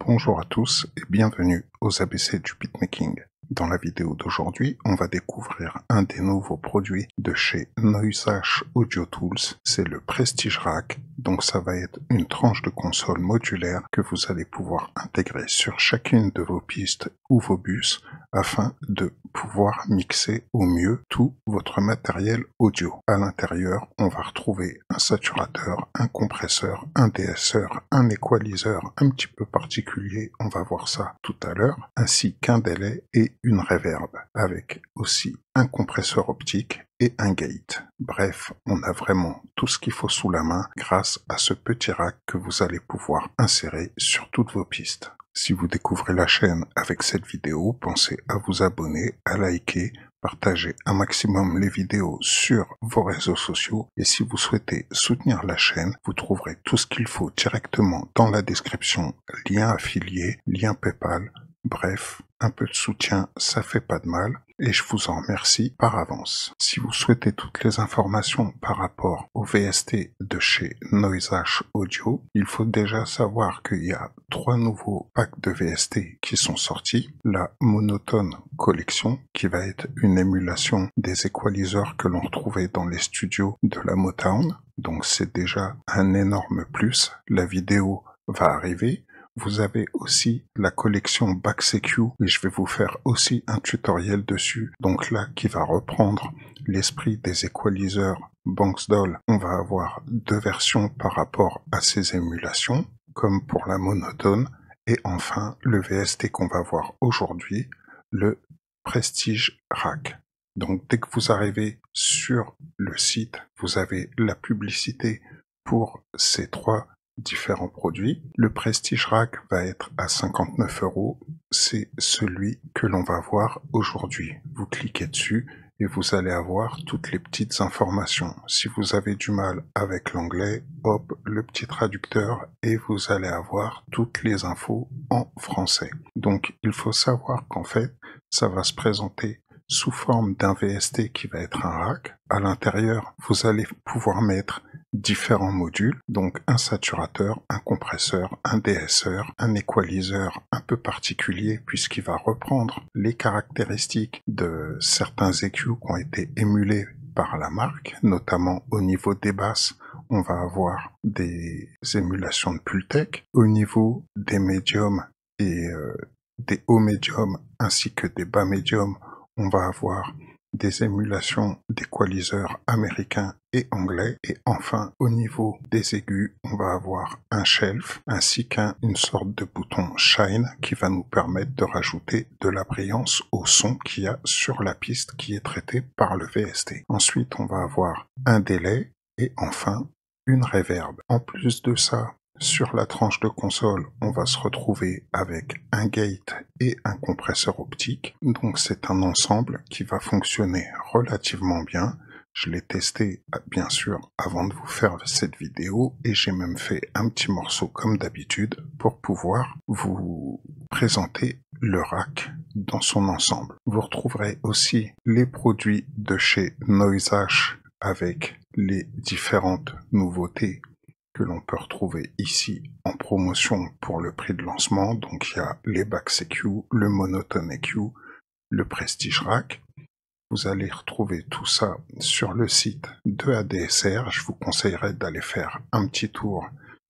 Bonjour à tous et bienvenue aux ABC du beatmaking. Dans la vidéo d'aujourd'hui, on va découvrir un des nouveaux produits de chez Noisash Audio Tools, c'est le Prestige Rack. Donc ça va être une tranche de console modulaire que vous allez pouvoir intégrer sur chacune de vos pistes ou vos bus afin de pouvoir mixer au mieux tout votre matériel audio. À l'intérieur, on va retrouver un saturateur, un compresseur, un DSR, un équaliseur un petit peu particulier, on va voir ça tout à l'heure, ainsi qu'un délai et une reverb, avec aussi un compresseur optique et un gate. Bref, on a vraiment tout ce qu'il faut sous la main grâce à ce petit rack que vous allez pouvoir insérer sur toutes vos pistes. Si vous découvrez la chaîne avec cette vidéo, pensez à vous abonner, à liker, partager un maximum les vidéos sur vos réseaux sociaux et si vous souhaitez soutenir la chaîne, vous trouverez tout ce qu'il faut directement dans la description, lien affilié, lien PayPal, bref, un peu de soutien, ça fait pas de mal et je vous en remercie par avance. Si vous souhaitez toutes les informations par rapport au VST de chez Noisash Audio, il faut déjà savoir qu'il y a 3 nouveaux packs de VST qui sont sortis. La Monotone Collection, qui va être une émulation des équaliseurs que l'on retrouvait dans les studios de la Motown. Donc c'est déjà un énorme plus. La vidéo va arriver. Vous avez aussi la collection BackCQ et je vais vous faire aussi un tutoriel dessus. Donc là, qui va reprendre l'esprit des équaliseurs Banks Doll. On va avoir 2 versions par rapport à ces émulations, comme pour la monotone. Et enfin, le VST qu'on va voir aujourd'hui, le Prestige Rack. Donc dès que vous arrivez sur le site, vous avez la publicité pour ces 3 différents produits. Le Prestige Rack va être à 59 €. C'est celui que l'on va voir aujourd'hui. Vous cliquez dessus et vous allez avoir toutes les petites informations. Si vous avez du mal avec l'anglais, hop, le petit traducteur et vous allez avoir toutes les infos en français. Donc il faut savoir qu'en fait, ça va se présenter sous forme d'un VST qui va être un rack. À l'intérieur, vous allez pouvoir mettre différents modules, donc un saturateur, un compresseur, un DSR, un équaliseur un peu particulier puisqu'il va reprendre les caractéristiques de certains EQ qui ont été émulés par la marque, notamment au niveau des basses, on va avoir des émulations de Pultec, au niveau des médiums et des hauts médiums ainsi que des bas médiums, on va avoir des émulations d'équaliseurs américains et anglais. Et enfin, au niveau des aigus, on va avoir un shelf ainsi qu'une sorte de bouton shine qui va nous permettre de rajouter de la brillance au son qu'il y a sur la piste qui est traitée par le VST. Ensuite, on va avoir un délai et enfin une reverb. En plus de ça, sur la tranche de console, on va se retrouver avec un gate et un compresseur optique. Donc c'est un ensemble qui va fonctionner relativement bien. Je l'ai testé bien sûr avant de vous faire cette vidéo et j'ai même fait un petit morceau comme d'habitude pour pouvoir vous présenter le rack dans son ensemble. Vous retrouverez aussi les produits de chez Noisash avec les différentes nouveautés que l'on peut retrouver ici en promotion pour le prix de lancement. Donc il y a les BackCQ, le Monotone EQ, le Prestige Rack. Vous allez retrouver tout ça sur le site de ADSR. Je vous conseillerais d'aller faire un petit tour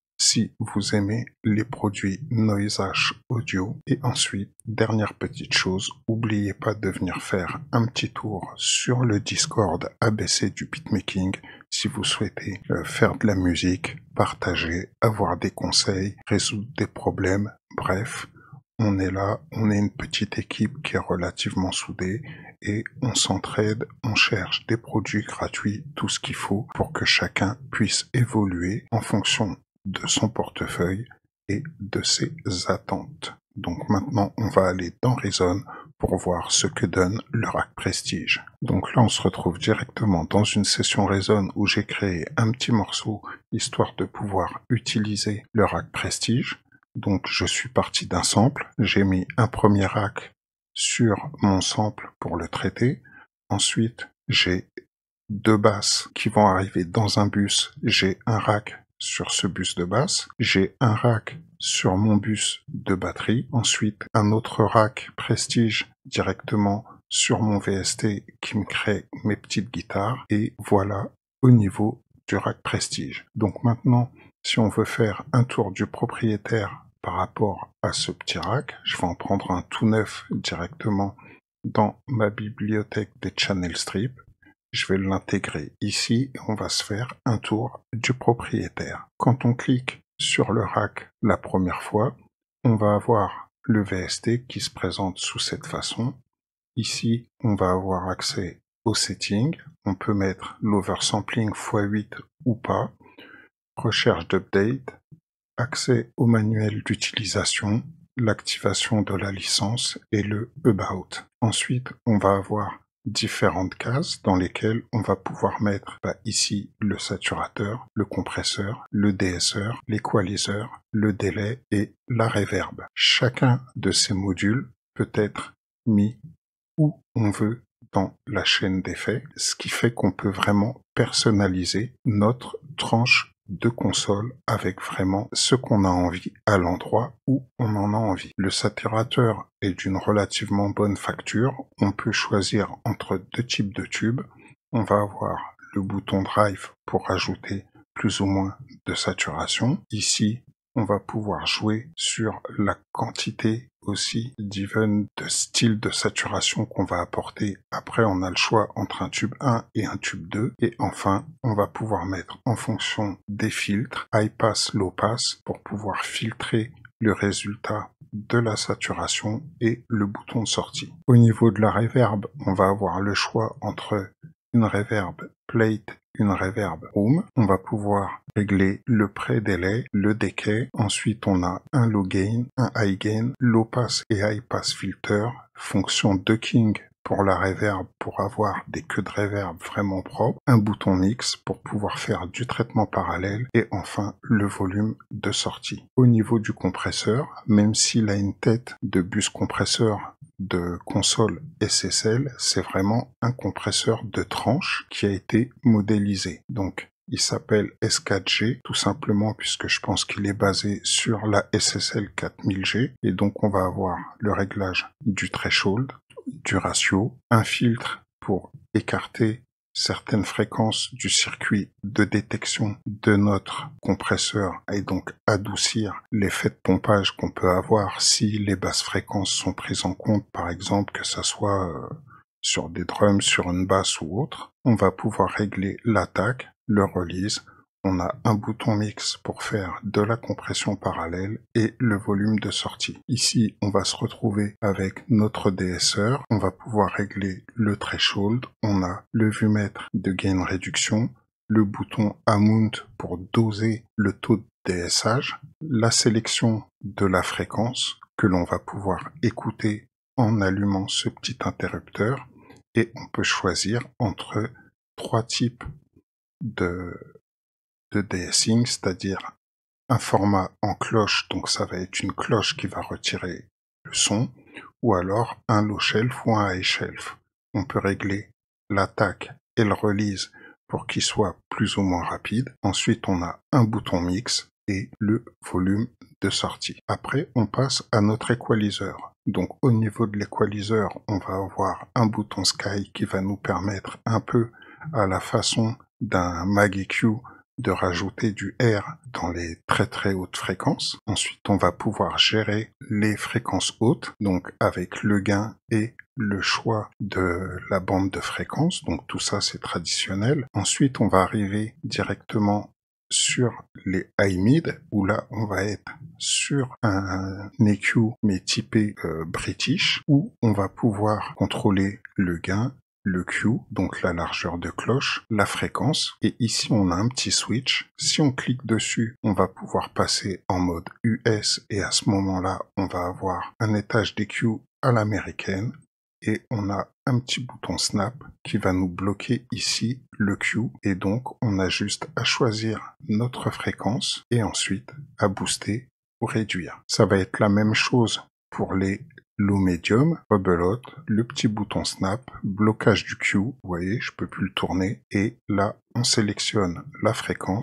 si vous aimez les produits Noisash Audio. Et ensuite, dernière petite chose, n'oubliez pas de venir faire un petit tour sur le Discord ABC du beatmaking si vous souhaitez faire de la musique, partager, avoir des conseils, résoudre des problèmes, bref. On est là, on est une petite équipe qui est relativement soudée et on s'entraide, on cherche des produits gratuits, tout ce qu'il faut pour que chacun puisse évoluer en fonction de son portefeuille et de ses attentes. Donc maintenant, on va aller dans Reason pour voir ce que donne le rack Prestige. Donc là, on se retrouve directement dans une session Reason où j'ai créé un petit morceau histoire de pouvoir utiliser le rack Prestige. Donc je suis parti d'un sample, j'ai mis un premier rack sur mon sample pour le traiter. Ensuite, j'ai 2 basses qui vont arriver dans un bus, j'ai un rack sur ce bus de basse, j'ai un rack sur mon bus de batterie, ensuite un autre rack Prestige directement sur mon VST qui me crée mes petites guitares, et voilà au niveau du rack Prestige. Donc maintenant, si on veut faire un tour du propriétaire par rapport à ce petit rack, je vais en prendre un tout neuf directement dans ma bibliothèque des channel strips. Je vais l'intégrer ici et on va se faire un tour du propriétaire. Quand on clique sur le rack la première fois, on va avoir le VST qui se présente sous cette façon. Ici, on va avoir accès aux settings. On peut mettre l'oversampling x8 ou pas, recherche d'update, accès au manuel d'utilisation, l'activation de la licence et le About. Ensuite, on va avoir différentes cases dans lesquelles on va pouvoir mettre ici le saturateur, le compresseur, le DSR, l'équaliseur, le délai et la reverb. Chacun de ces modules peut être mis où on veut dans la chaîne d'effets, ce qui fait qu'on peut vraiment personnaliser notre tranche de console avec vraiment ce qu'on a envie à l'endroit où on en a envie. Le saturateur est d'une relativement bonne facture. On peut choisir entre deux types de tubes. On va avoir le bouton Drive pour ajouter plus ou moins de saturation. Ici, on va pouvoir jouer sur la quantité aussi d'even de style de saturation qu'on va apporter. Après, on a le choix entre un tube 1 et un tube 2. Et enfin, on va pouvoir mettre en fonction des filtres, high pass, low pass, pour pouvoir filtrer le résultat de la saturation et le bouton de sortie. Au niveau de la reverb, on va avoir le choix entre une reverb plate, une reverb room. On va pouvoir régler le pré-délai, le decay. Ensuite, on a un low gain, un high gain, low pass et high pass filter, fonction ducking pour la reverb pour avoir des queues de reverb vraiment propres, un bouton mix pour pouvoir faire du traitement parallèle et enfin le volume de sortie. Au niveau du compresseur, même s'il a une tête de bus compresseur de console SSL, c'est vraiment un compresseur de tranche qui a été modélisé. Donc, il s'appelle S4G, tout simplement puisque je pense qu'il est basé sur la SSL 4000G. Et donc, on va avoir le réglage du threshold, du ratio, un filtre pour écarter certaines fréquences du circuit de détection de notre compresseur et donc adoucir l'effet de pompage qu'on peut avoir si les basses fréquences sont prises en compte, par exemple que ça soit sur des drums, sur une basse ou autre. On va pouvoir régler l'attaque, le release. On a un bouton mix pour faire de la compression parallèle et le volume de sortie. Ici, on va se retrouver avec notre DSR. On va pouvoir régler le threshold. On a le vumètre de gain réduction, le bouton amount pour doser le taux de DSH, la sélection de la fréquence que l'on va pouvoir écouter en allumant ce petit interrupteur, et on peut choisir entre trois types de DSing, c'est-à-dire un format en cloche, donc ça va être une cloche qui va retirer le son, ou alors un low shelf ou un high shelf. On peut régler l'attaque et le release pour qu'il soit plus ou moins rapide. Ensuite, on a un bouton mix et le volume de sortie. Après, on passe à notre équaliseur. Donc, au niveau de l'équaliseur, on va avoir un bouton Sky qui va nous permettre un peu à la façon d'un Mag EQ de rajouter du R dans les très très hautes fréquences. Ensuite, on va pouvoir gérer les fréquences hautes, donc avec le gain et le choix de la bande de fréquence. Donc tout ça, c'est traditionnel. Ensuite, on va arriver directement sur les high mid, où là, on va être sur un EQ mais typé British, où on va pouvoir contrôler le gain, le Q, donc la largeur de cloche, la fréquence, et ici on a un petit switch. Si on clique dessus, on va pouvoir passer en mode US, et à ce moment-là, on va avoir un étage d'EQ à l'américaine, et on a un petit bouton snap qui va nous bloquer ici le Q, et donc on a juste à choisir notre fréquence, et ensuite à booster ou réduire. Ça va être la même chose pour les low medium, rebelote, le petit bouton snap, blocage du Q, vous voyez, je peux plus le tourner, et là, on sélectionne la fréquence,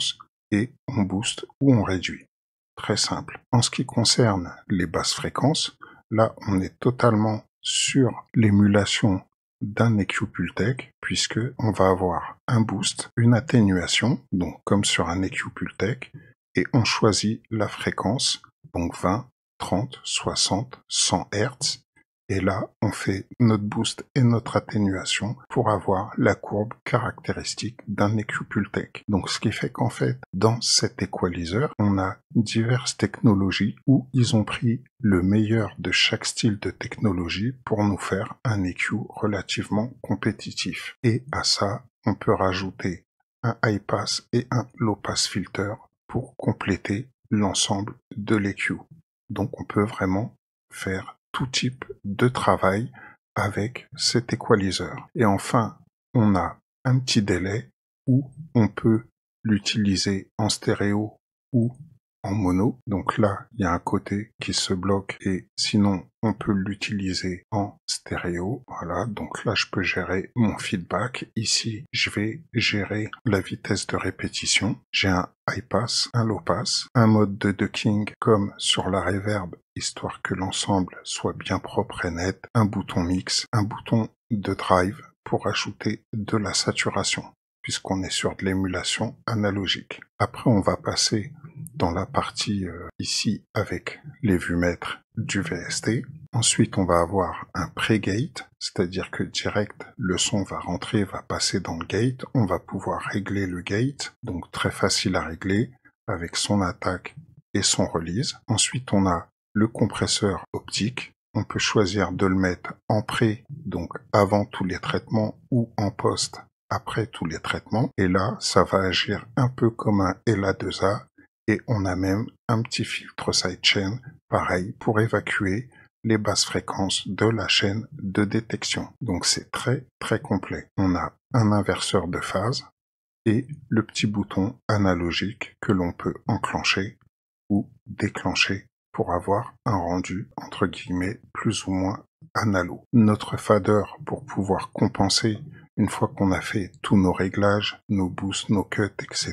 et on booste ou on réduit. Très simple. En ce qui concerne les basses fréquences, là on est totalement sur l'émulation d'un EQ Pultec, puisque on va avoir un boost, une atténuation, donc comme sur un EQ Pultec, et on choisit la fréquence, donc 20, 30, 60, 100 Hz, et là on fait notre boost et notre atténuation pour avoir la courbe caractéristique d'un EQ Pultec. Donc ce qui fait qu'en fait, dans cet équaliseur, on a diverses technologies où ils ont pris le meilleur de chaque style de technologie pour nous faire un EQ relativement compétitif. Et à ça, on peut rajouter un high pass et un low pass filter pour compléter l'ensemble de l'EQ. Donc on peut vraiment faire tout type de travail avec cet équaliseur. Et enfin, on a un petit délai où on peut l'utiliser en stéréo ou en mono. Donc là, il y a un côté qui se bloque et sinon, on peut l'utiliser en stéréo. Voilà, donc là, je peux gérer mon feedback. Ici, je vais gérer la vitesse de répétition. J'ai un high pass, un low pass, un mode de ducking comme sur la reverb, histoire que l'ensemble soit bien propre et net, un bouton mix, un bouton de drive pour ajouter de la saturation, puisqu'on est sur de l'émulation analogique. Après, on va passer dans la partie ici avec les vumètres du VST. Ensuite, on va avoir un pré-gate, c'est-à-dire que direct, le son va rentrer, va passer dans le gate. On va pouvoir régler le gate, donc très facile à régler avec son attaque et son release. Ensuite, on a le compresseur optique. On peut choisir de le mettre en pré, donc avant tous les traitements, ou en post, après tous les traitements. Et là, ça va agir un peu comme un LA2A. Et on a même un petit filtre sidechain, pareil, pour évacuer les basses fréquences de la chaîne de détection. Donc c'est très très complet. On a un inverseur de phase et le petit bouton analogique que l'on peut enclencher ou déclencher pour avoir un rendu entre guillemets plus ou moins analo. Notre fader pour pouvoir compenser une fois qu'on a fait tous nos réglages, nos boosts, nos cuts, etc.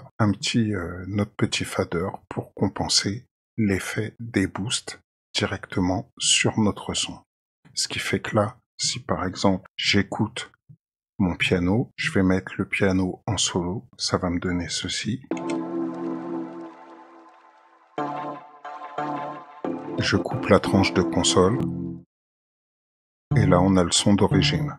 Notre petit fader pour compenser l'effet des boosts directement sur notre son. Ce qui fait que là, si par exemple j'écoute mon piano, je vais mettre le piano en solo, ça va me donner ceci. Je coupe la tranche de console, et là on a le son d'origine.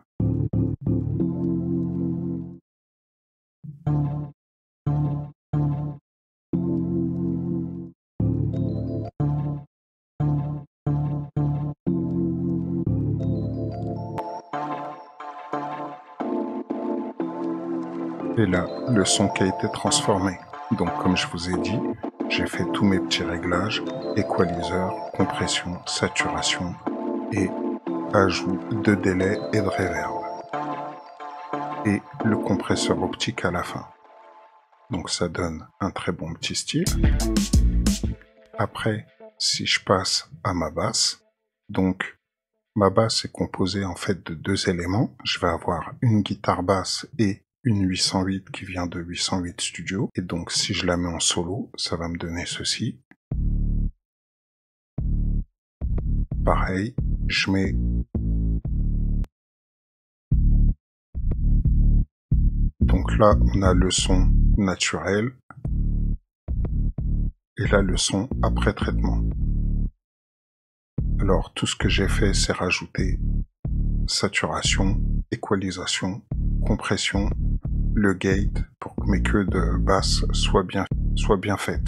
Et là, le son qui a été transformé. Donc comme je vous ai dit, j'ai fait tous mes petits réglages, équaliseur, compression, saturation et ajout de délai et de reverb. Et le compresseur optique à la fin. Donc ça donne un très bon petit style. Après, si je passe à ma basse, donc ma basse est composée en fait de deux éléments. Je vais avoir une guitare basse et une 808 qui vient de 808 Studio. Et donc si je la mets en solo, ça va me donner ceci. Pareil, je mets donc là on a le son naturel et là le son après traitement. Alors tout ce que j'ai fait c'est rajouter saturation, équalisation, compression, le gate pour que mes queues de basse soient bien faites.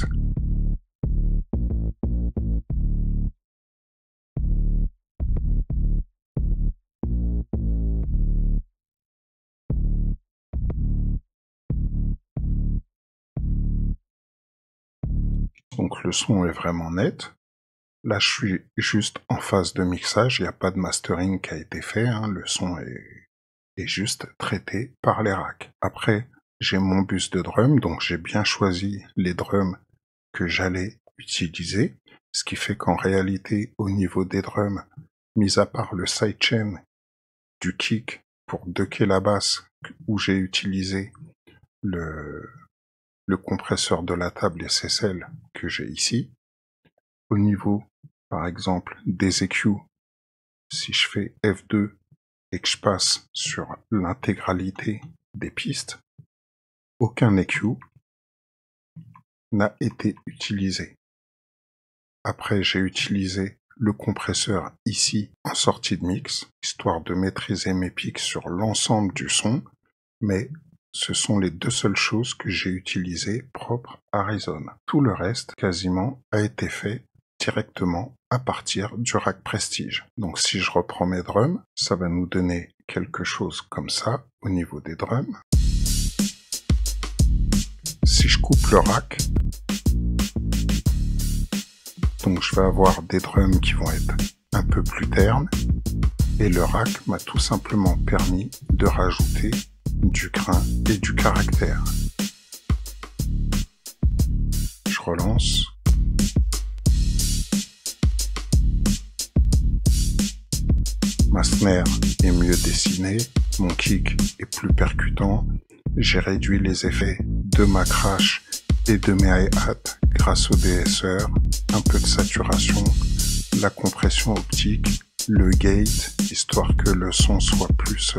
Donc le son est vraiment net. Là, je suis juste en phase de mixage, il n'y a pas de mastering qui a été fait, hein. Le son est juste traité par les racks. Après, j'ai mon bus de drum, donc j'ai bien choisi les drums que j'allais utiliser, ce qui fait qu'en réalité, au niveau des drums, mis à part le sidechain du kick pour ducker la basse, où j'ai utilisé le le compresseur de la table SSL que j'ai ici. Au niveau, par exemple, des EQ, si je fais F2 et que je passe sur l'intégralité des pistes, aucun EQ n'a été utilisé. Après, j'ai utilisé le compresseur ici en sortie de mix, histoire de maîtriser mes pics sur l'ensemble du son, mais ce sont les deux seules choses que j'ai utilisées propres à Reason. Tout le reste, quasiment, a été fait directement à partir du rack Prestige. Donc si je reprends mes drums, ça va nous donner quelque chose comme ça au niveau des drums. Si je coupe le rack, donc je vais avoir des drums qui vont être un peu plus ternes, et le rack m'a tout simplement permis de rajouter du grain et du caractère. Je relance. Ma snare est mieux dessinée, mon kick est plus percutant, j'ai réduit les effets de ma crash et de mes hi-hats grâce au DSR, un peu de saturation, la compression optique, le gate, histoire que le son soit plus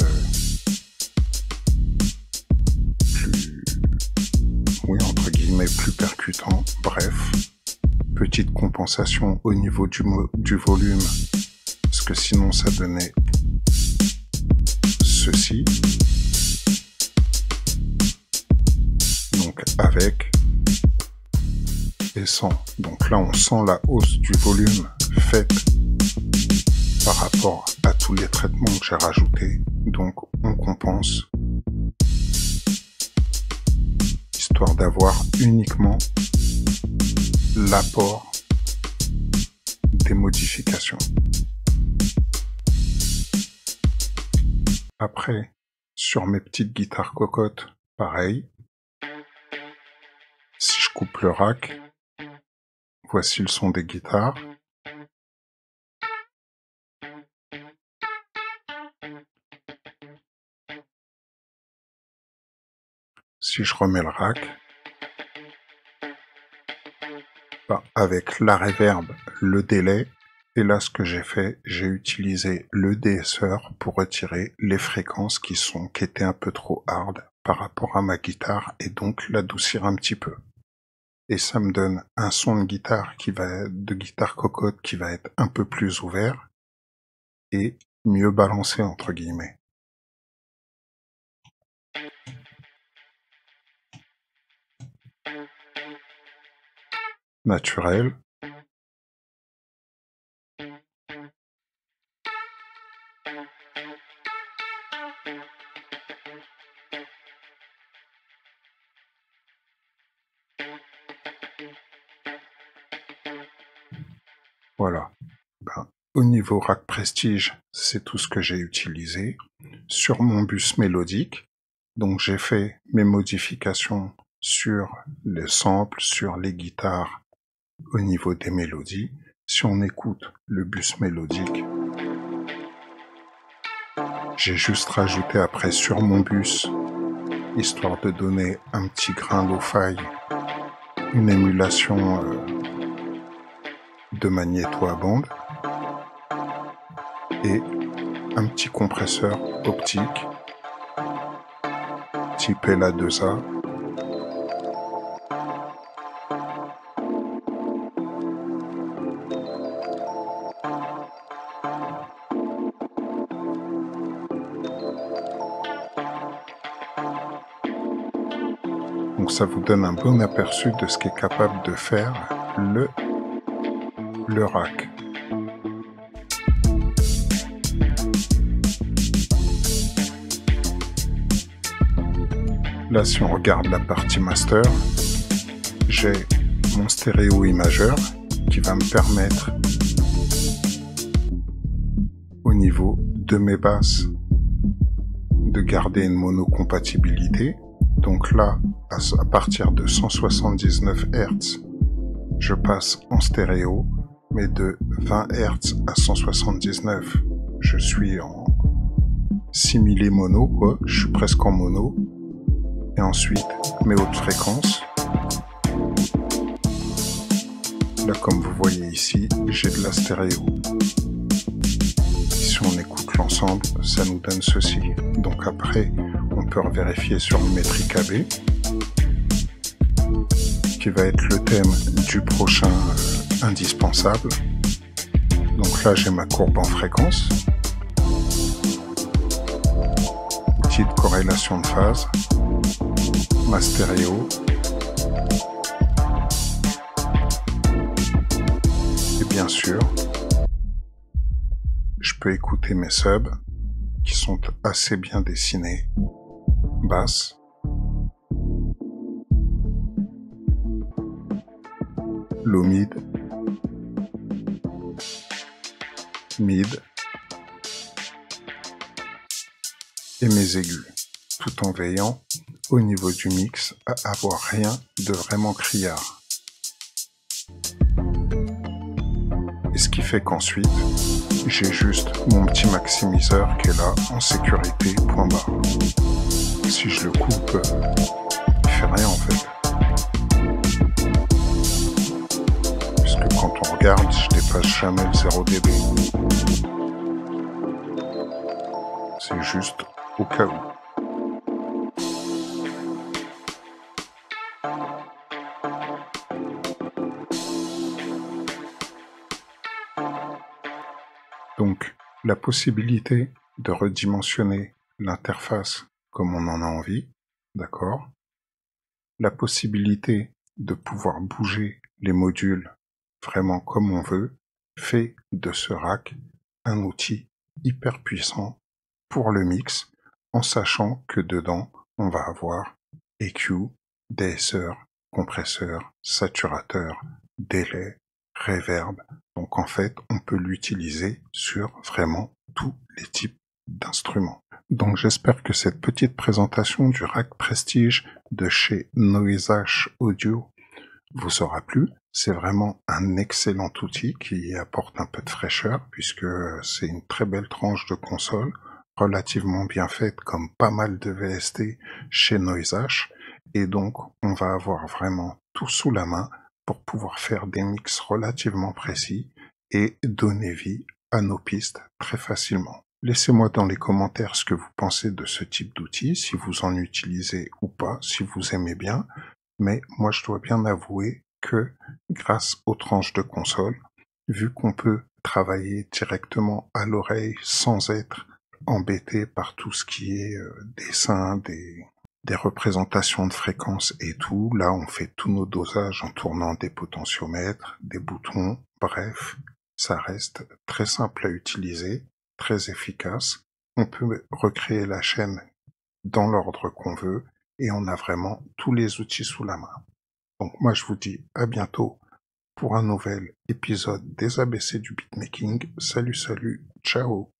entre guillemets, plus percutant. Bref, petite compensation au niveau du volume, parce que sinon ça donnait ceci. Donc avec et sans. Donc là on sent la hausse du volume faite par rapport à tous les traitements que j'ai rajoutés. Donc on compense, histoire d'avoir uniquement l'apport des modifications. Après, sur mes petites guitares cocottes, pareil. Si je coupe le rack, voici le son des guitares. Si je remets le rack, avec la reverb, le délai, et là ce que j'ai fait, j'ai utilisé le DSR pour retirer les fréquences qui étaient un peu trop hard par rapport à ma guitare et donc l'adoucir un petit peu. Et ça me donne un son de guitare de guitare cocotte qui va être un peu plus ouvert et mieux balancé entre guillemets. Naturel. Voilà. Au niveau rack Prestige, c'est tout ce que j'ai utilisé. Sur mon bus mélodique, donc j'ai fait mes modifications sur les samples, sur les guitares, au niveau des mélodies. Si on écoute le bus mélodique, j'ai juste rajouté après sur mon bus, histoire de donner un petit grain lo-fi, une émulation de magnéto à bande et un petit compresseur optique type LA2A. Donc ça vous donne un bon aperçu de ce qu'est capable de faire le rack. Là, si on regarde la partie master, j'ai mon stéréo imageur qui va me permettre, au niveau de mes basses, de garder une monocompatibilité. Donc là, à partir de 179 Hz, je passe en stéréo, mais de 20 Hz à 179, je suis en similé mono, quoi. Je suis presque en mono. Et ensuite, mes hautes fréquences, Là, comme vous voyez ici, j'ai de la stéréo. Si on écoute l'ensemble, ça nous donne ceci. Donc après, on peut vérifier sur le métrique AB, qui va être le thème du prochain indispensable. Donc là, j'ai ma courbe en fréquence, outil de corrélation de phase, ma stéréo, et bien sûr, je peux écouter mes subs qui sont assez bien dessinés, basse, low mid, mid et mes aigus, tout en veillant au niveau du mix à avoir rien de vraiment criard. Et ce qui fait qu'ensuite, j'ai juste mon petit maximiseur qui est là en sécurité, point barre. Si je le coupe, il fait rien en fait. Puisque quand on regarde, je dépasse jamais le 0 dB. C'est juste au cas où. Donc, la possibilité de redimensionner l'interface comme on en a envie, d'accord? La possibilité de pouvoir bouger les modules vraiment comme on veut, fait de ce rack un outil hyper puissant pour le mix, en sachant que dedans, on va avoir EQ, DSR, compresseur, saturateur, délai, reverb. Donc en fait, on peut l'utiliser sur vraiment tous les types d'instruments. Donc j'espère que cette petite présentation du rack Prestige de chez Noisash Audio vous aura plu. C'est vraiment un excellent outil qui apporte un peu de fraîcheur puisque c'est une très belle tranche de console, relativement bien faite comme pas mal de VST chez Noisash. Et donc on va avoir vraiment tout sous la main pour pouvoir faire des mix relativement précis et donner vie à nos pistes très facilement. Laissez-moi dans les commentaires ce que vous pensez de ce type d'outil, si vous en utilisez ou pas, si vous aimez bien. Mais moi, je dois bien avouer que grâce aux tranches de console, vu qu'on peut travailler directement à l'oreille sans être embêté par tout ce qui est dessin, des représentations de fréquences et tout, là, on fait tous nos dosages en tournant des potentiomètres, des boutons, bref, ça reste très simple à utiliser, très efficace. On peut recréer la chaîne dans l'ordre qu'on veut et on a vraiment tous les outils sous la main. Donc moi je vous dis à bientôt pour un nouvel épisode des ABC du beatmaking. Salut, ciao.